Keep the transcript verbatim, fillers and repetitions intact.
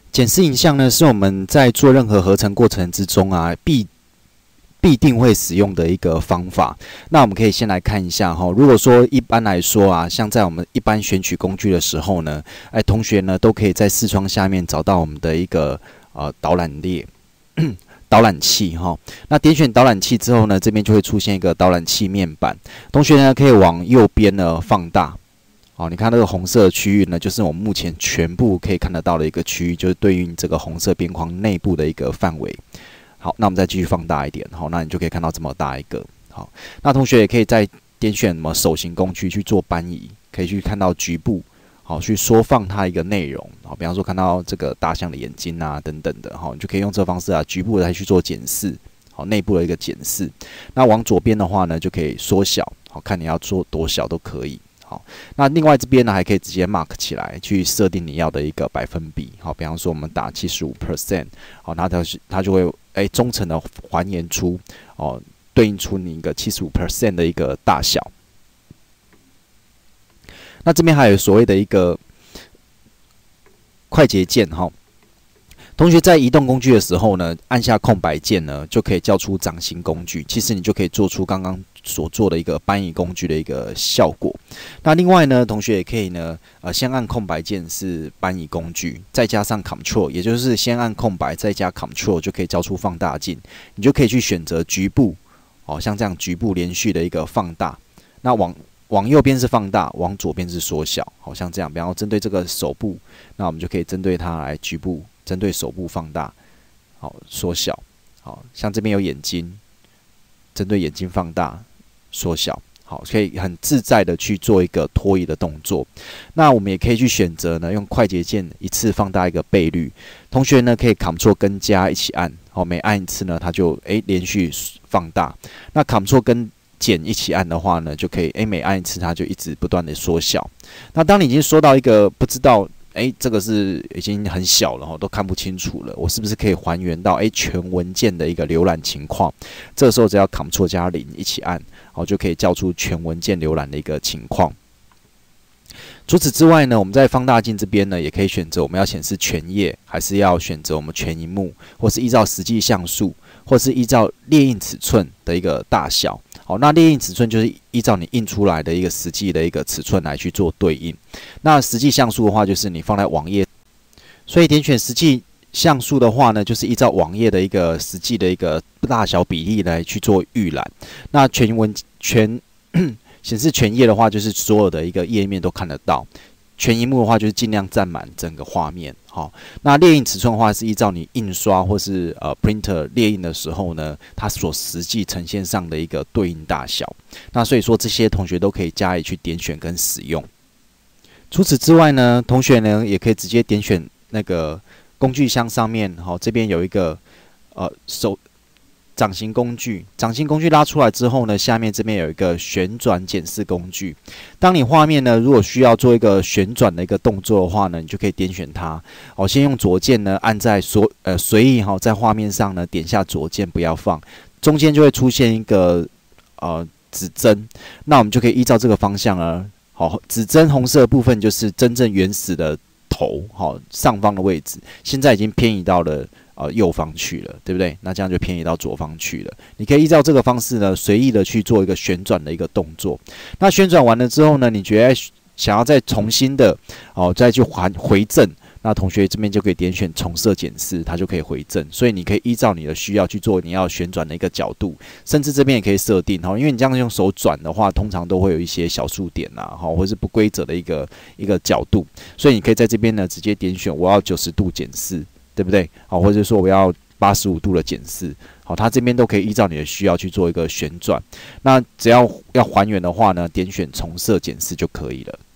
检视影像呢，是我们在做任何合成过程之中啊，必必定会使用的一个方法。那我们可以先来看一下哈，如果说一般来说啊，像在我们一般选取工具的时候呢，哎，同学呢都可以在视窗下面找到我们的一个呃导览列。导览器哈，那点选导览器之后呢，这边就会出现一个导览器面板。同学呢可以往右边呢放大，哦，你看那个红色的区域呢，就是我们目前全部可以看得到的一个区域，就是对应这个红色边框内部的一个范围。好，那我们再继续放大一点，好，那你就可以看到这么大一个。好，那同学也可以再点选什么手型工具去做搬移，可以去看到局部。好，去缩放它一个内容，好，比方说看到这个大象的眼睛啊，等等的，好，你就可以用这个方式啊，局部的来去做检视，好，内部的一个检视。那往左边的话呢，就可以缩小，好，看你要做多小都可以，好。那另外这边呢，还可以直接 mark 起来，去设定你要的一个百分比，好，比方说我们打 百分之七十五， 好，那它它就会哎、欸、忠诚的还原出哦，对应出你一个 百分之七十五 的一个大小。那这边还有所谓的一个快捷键哈，同学在移动工具的时候呢，按下空白键呢，就可以叫出掌心工具。其实你就可以做出刚刚所做的一个搬移工具的一个效果。那另外呢，同学也可以呢，呃，先按空白键是搬移工具，再加上 Control， 也就是先按空白再加 Control 就可以叫出放大镜。你就可以去选择局部，哦，像这样局部连续的一个放大。那往往右边是放大，往左边是缩小，好像这样。比方说针对这个手部，那我们就可以针对它来局部，针对手部放大，好缩小，好像这边有眼睛，针对眼睛放大、缩小，好，可以很自在的去做一个拖移的动作。那我们也可以去选择呢，用快捷键一次放大一个倍率。同学呢可以 Ctrl 跟加一起按，好，每按一次呢，它就诶连续放大。那 Ctrl 跟减一起按的话呢，就可以诶每按一次它就一直不断的缩小。那当你已经缩到一个不知道诶这个是已经很小了，都看不清楚了，我是不是可以还原到诶全文件的一个浏览情况？这个时候只要 Ctrl 加零一起按，好，就可以叫出全文件浏览的一个情况。除此之外呢，我们在放大镜这边呢，也可以选择我们要显示全页，还是要选择我们全萤幕，或是依照实际像素，或是依照列印尺寸的一个大小。好，那列印尺寸就是依照你印出来的一个实际的一个尺寸来去做对应。那实际像素的话，就是你放在网页，所以点选实际像素的话呢，就是依照网页的一个实际的一个大小比例来去做预览。那全文全显示全页的话，就是所有的一个页面都看得到。全萤幕的话，就是尽量占满整个画面。好，那列印尺寸的话，是依照你印刷或是呃 printer 列印的时候呢，它所实际呈现上的一个对应大小。那所以说，这些同学都可以加以去点选跟使用。除此之外呢，同学呢也可以直接点选那个工具箱上面，好，这边有一个呃手。掌型工具，掌型工具拉出来之后呢，下面这边有一个旋转检视工具。当你画面呢，如果需要做一个旋转的一个动作的话呢，你就可以点选它。哦，先用左键呢按在所呃随意哈、哦，在画面上呢点下左键，不要放，中间就会出现一个呃指针。那我们就可以依照这个方向呢，好、哦，指针红色的部分就是真正原始的头，好、哦，上方的位置，现在已经偏移到了。呃，右方去了，对不对？那这样就偏移到左方去了。你可以依照这个方式呢，随意的去做一个旋转的一个动作。那旋转完了之后呢，你觉得想要再重新的哦，再去还回正，那同学这边就可以点选重设检视，它就可以回正。所以你可以依照你的需要去做你要旋转的一个角度，甚至这边也可以设定哈，因为你这样用手转的话，通常都会有一些小数点啊，哈，或是不规则的一个一个角度，所以你可以在这边呢直接点选我要九十度检视。对不对？好，或者说我要八十五度的检视，好，它这边都可以依照你的需要去做一个旋转。那只要要还原的话呢，点选重设检视就可以了。